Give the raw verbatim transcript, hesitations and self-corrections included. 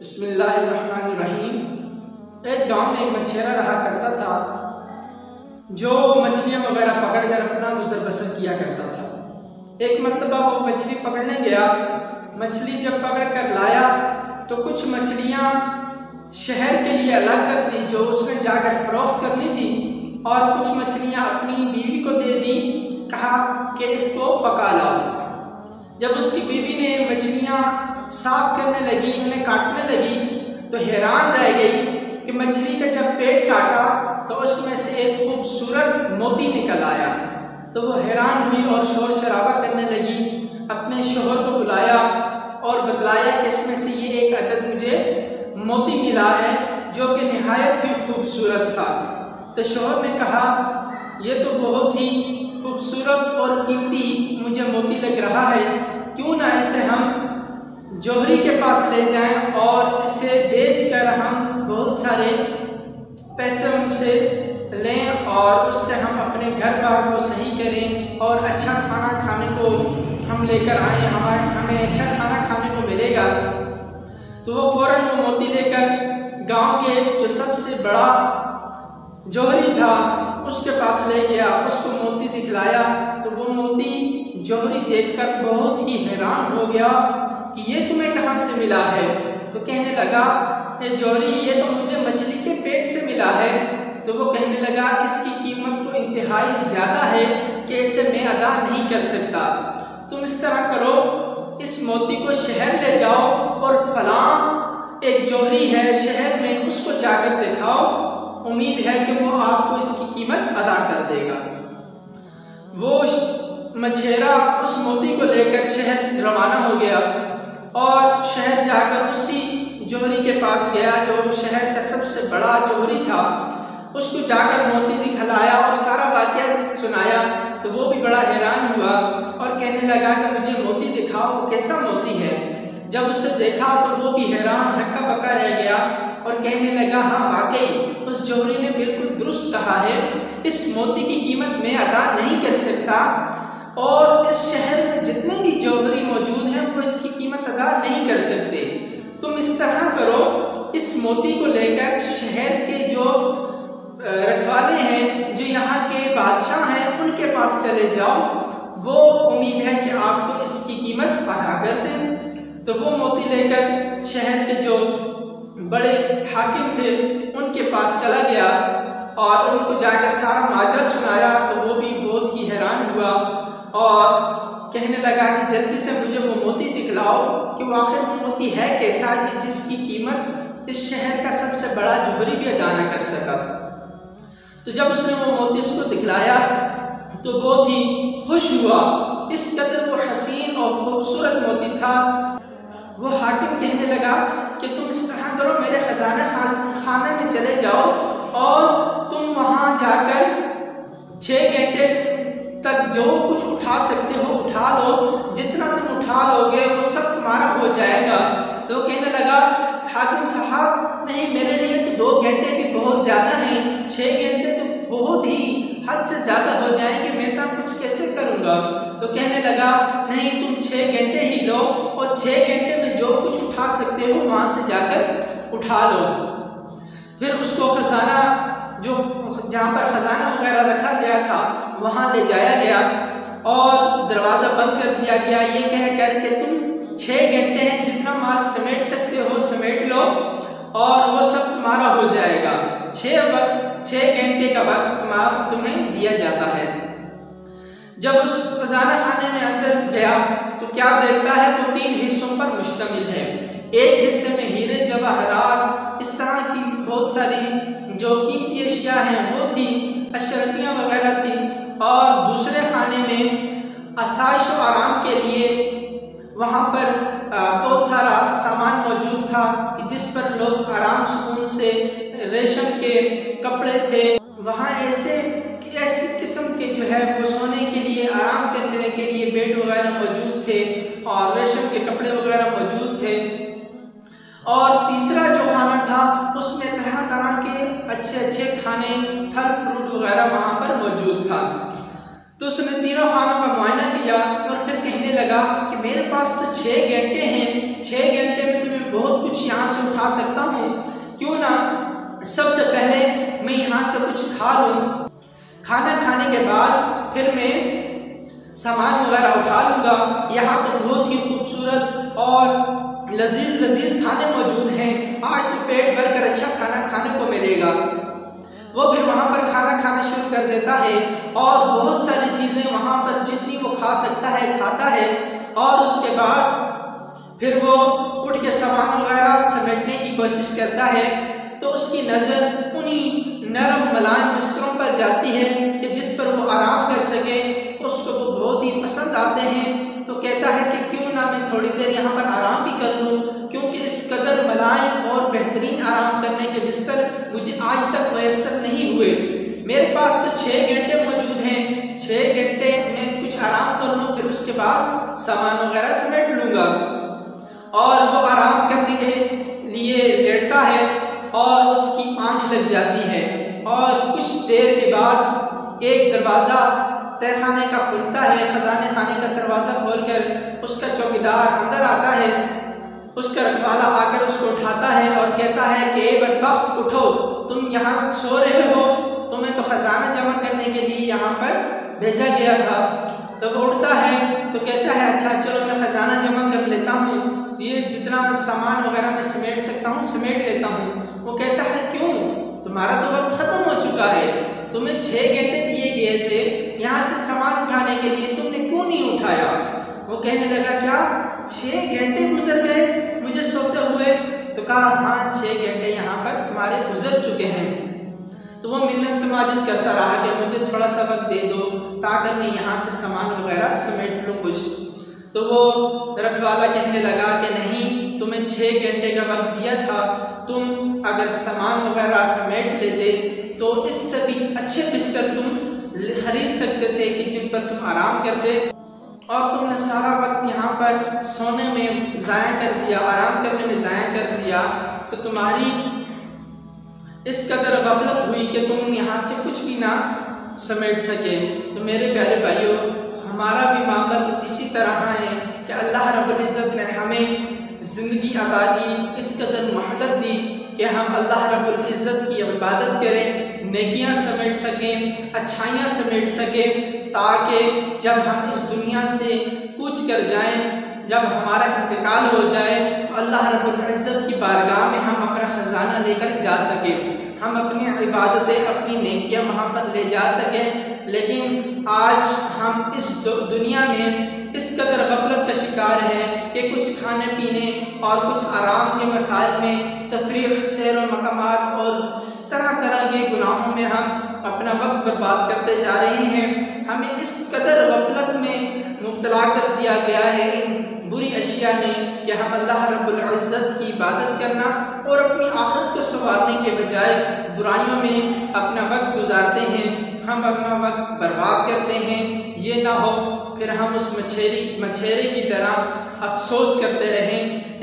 बिस्मिल्लाहिर्रहमानिर्रहीम। एक गांव में एक मछुआरा रहा करता था जो मछलियां वगैरह पकड़कर अपना गुजर बसर किया करता था। एक मर्तबा वो मछली पकड़ने गया। मछली जब पकड़ कर लाया तो कुछ मछलियां शहर के लिए अलग कर दी जो उसने जाकर फरोख्त करनी थी, और कुछ मछलियां अपनी बीवी को दे दी, कहा कि इसको पका लाओ। जब उसकी बीवी ने मछलियां साफ करने लगी, उन्हें काटने लगी, तो हैरान रह गई कि मछली का जब पेट काटा तो उसमें से एक खूबसूरत मोती निकल आया। तो वो हैरान हुई और शोर शराबा करने लगी। अपने शोहर को बुलाया और बतलाया कि इसमें से ये एक अदद मुझे मोती मिला है जो कि निहायत ही खूबसूरत था। तो शोहर ने कहा, ये तो बहुत ही खूबसूरत और कीमती मुझे मोती लग रहा है, क्यों ना इसे हम जौहरी के पास ले जाएं और इसे बेचकर हम बहुत सारे पैसे उनसे लें और उससे हम अपने घर बार को सही करें और अच्छा खाना खाने को हम लेकर आएँ, हमारे हमें अच्छा खाना खाने को मिलेगा। तो वो फ़ौरन वो मोती लेकर गांव के जो सबसे बड़ा जौहरी था उसके पास ले गया, उसको मोती दिखलाया। तो वो मोती जौहरी देखकर बहुत ही हैरान हो गया कि ये तुम्हें कहाँ से मिला है। तो कहने लगा, ये जौहरी ये तो मुझे मछली के पेट से मिला है। तो वो कहने लगा, इसकी कीमत तो इंतहाई ज़्यादा है कि इसे मैं अदा नहीं कर सकता। तुम इस तरह करो, इस मोती को शहर ले जाओ और फलां एक जौहरी है शहर में, उसको जाकर दिखाओ, उम्मीद है कि वो आपको इसकी कीमत अदा कर देगा। वो मछुआरा उस मोती को लेकर शहर से रवाना हो गया और शहर जाकर उसी जौहरी के पास गया जो शहर का सबसे बड़ा जौहरी था। उसको जाकर मोती दिखलाया और सारा वाक़या सुनाया। तो वो भी बड़ा हैरान हुआ और कहने लगा कि मुझे मोती दिखाओ, कैसा मोती है। जब उसे देखा तो वो भी हैरान हक्का बक्का रह गया और कहने लगा, हाँ वाकई उस जौहरी ने बिल्कुल दुरुस्त कहा है, इस मोती की कीमत मैं अदा नहीं कर सकता और इस शहर में जितने भी जौहरी मौजूद हैं वो इसकी कीमत अदा नहीं कर सकते। तुम इस तरह करो, इस मोती को लेकर शहर के जो रखवाले हैं, जो यहाँ के बादशाह हैं, उनके पास चले जाओ, वो उम्मीद है कि आपको इसकी कीमत अदा कर दें। तो वो मोती लेकर शहर के जो बड़े हाकिम थे उनके पास चला गया और उनको जाकर सारा माजरा सुनाया। तो वो भी बहुत ही हैरान हुआ और कहने लगा कि जल्दी से मुझे वो मोती दिखलाओ कि वो आखिर वो मोती है कैसा कि जिसकी कीमत इस शहर का सबसे बड़ा जौहरी भी अदा न कर सका। तो जब उसने वो मोती उसको दिखलाया तो बहुत ही खुश हुआ। इस कदर वो हसीन और खूबसूरत मोती था। वो हाकिम कहने लगा कि तुम इस तरह करो, मेरे खजाना खाने में चले जाओ और तुम वहाँ जाकर छः घंटे तक जो कुछ उठा सकते हो उठा लो, जितना तुम उठा लोगे वो सब तुम्हारा हो जाएगा। तो कहने लगा, हाकिम साहब नहीं, मेरे लिए तो दो घंटे भी बहुत ज़्यादा हैं, छः घंटे तो बहुत ही हद से ज़्यादा हो जाएंगे, मैं इतना कुछ कैसे करूँगा। तो कहने लगा, नहीं तुम छः घंटे ही लो और छः घंटे में जो कुछ उठा सकते हो वहाँ से जाकर उठा लो। फिर उसको खजाना जो जहाँ पर ख़जाना वगैरह रखा गया था वहाँ ले जाया गया और दरवाज़ा बंद कर दिया गया, ये कह कर के तुम छः घंटे हैं, जितना माल समेट सकते हो समेट लो और वो सब तुम्हारा हो जाएगा। छः वक्त छः घंटे का वक्त तुम्हारा तुम्हें दिया जाता है। जब उस खजाना खाने में अंदर गया तो क्या देखता है, वो तीन हिस्सों पर मुश्तमिल है। एक हिस्से में हीरे जवाहरात, इस तरह की बहुत सारी जो कीमती अशिया हैं वो थी, अशरफियाँ वगैरह थी, और दूसरे खाने में आसाइश और आराम के लिए वहाँ पर बहुत सारा सामान मौजूद था कि जिस पर लोग आराम सुकून से, रेशम के कपड़े थे, वहाँ ऐसे ऐसी किस्म के जो है वो सोने के लिए, आराम करने के लिए बेड वगैरह मौजूद थे और रेशम के कपड़े वगैरह मौजूद थे। और तीसरा जो खाना था उसमें तरह तरह के अच्छे अच्छे खाने, फल फ्रूट वगैरह वहाँ पर मौजूद था। तो उसने तीनों खानों का मुआयना किया और फिर कहने लगा कि मेरे पास तो छः घंटे हैं, छः घंटे में तुम्हें बहुत कुछ यहाँ से उठा सकता हूँ, क्यों ना सबसे पहले मैं यहाँ से कुछ खा लूँ। खाना खाने के बाद फिर मैं सामान वगैरह उठा लूँगा। यहाँ तो बहुत ही खूबसूरत और लजीज लजीज खाने मौजूद हैं, आज तो पेट भर कर अच्छा खाना खाने को मिलेगा। वो फिर वहाँ पर खाना खाना शुरू कर देता है और बहुत सारी चीज़ें वहाँ पर जितनी वो खा सकता है खाता है, और उसके बाद फिर वो उठ के सामान वगैरह समेटने की कोशिश करता है। तो उसकी नज़र उन्हीं नरम मुलायम बिस्तरों पर जाती है कि जिस पर वो आराम कर सके, तो उसको वो बहुत ही पसंद आते हैं। तो कहता है कि क्यों ना मैं थोड़ी देर यहाँ पर आराम भी कर लूँ, क्योंकि इस कदर मुलायम और बेहतरीन आराम करने के बिस्तर मुझे आज तक मैसर नहीं हुए। मेरे पास तो छः घंटे मौजूद हैं, छः घंटे में कुछ आराम कर लूँ, फिर उसके बाद सामान वगैरह समेट लूँगा। और वो आराम करने के लिए लेटता है और उसकी आंख लग जाती है, और कुछ देर के बाद एक दरवाज़ा तहखाने का खुलता है। खजाने खाने का दरवाज़ा खोलकर उसका चौकीदार अंदर आता है। उसका रखवाला आकर उसको उठाता है और कहता है कि बदबख्त उठो, तुम यहाँ सो रहे हो, तुम्हें तो खजाना जमा करने के लिए यहाँ पर भेजा गया था। तो वो उठता है तो कहता है अच्छा चलो मैं खजाना जमा कर लेता हूँ, ये जितना सामान वगैरह मैं समेट सकता हूँ समेट लेता हूँ। वो कहता है क्यों, तुम्हारा तो वक्त ख़त्म हो चुका है, तुम्हें छः घंटे दिए गए थे यहाँ से सामान उठाने के लिए, तुमने क्यों नहीं उठाया। वो कहने लगा क्या छः घंटे गुजर गए मुझे सोते हुए। तो कहा हाँ छः घंटे यहाँ पर तुम्हारे गुजर चुके हैं। तो वो मिन्नत समाजित करता रहा कि मुझे थोड़ा सा वक्त दे दो ताकि मैं यहाँ से सामान वगैरह समेट लूँ कुछ। तो वो रखवाला कहने लगा कि नहीं, तुम्हें छः घंटे का वक्त दिया था, तुम अगर सामान वगैरह समेट लेते तो इससे भी अच्छे बिस्तर तुम खरीद सकते थे कि जिन पर तुम आराम करते, और तुमने सारा वक्त यहाँ पर सोने में ज़ाया कर दिया, आराम करने में ज़ाया कर दिया। तो तुम्हारी इस कदर गफलत हुई कि तुम यहाँ से कुछ भी ना समेट सके। तो मेरे प्यारे भाइयों, हमारा भी मामला कुछ इसी तरह है कि अल्लाह रब्बुल इज़्ज़त ने हमें ज़िंदगी अता की, इस कदर मोहलत दी कि हम अल्लाह रब्बुल इज़्ज़त की इबादत करें, नेकियां समेट सकें, अच्छाइयाँ समेट सकें, ताकि जब हम इस दुनिया से कूच कर जाएं, जब हमारा इंतकाल हो जाए तो अल्लाह रब्बुल इज़्ज़त की बारगाह में हम अपना ख़जाना लेकर जा सकें, हम अपनी इबादतें अपनी नेकियां वहाँ पर ले जा सकें। लेकिन आज हम इस दुनिया में इस कदर गफलत का शिकार हैं कि कुछ खाने पीने और कुछ आराम के मसाइल में, तफरीह, सैर व मकामात और तरह तरह के गुनाहों में हम अपना वक्त बर्बाद करते जा रहे हैं। हमें इस कदर गफलत में मुब्तला कर दिया गया है इन बुरी अशिया ने कि हम अल्लाह रब्बुल इज़्ज़त की इबादत करना और अपनी आखिरत को संवारने के बजाय बुराइयों में अपना वक्त गुजारते हैं, हम अपना वक्त बर्बाद करते हैं। ये ना हो फिर हम उस मछेरी मछेरे की तरह अफसोस करते रहें।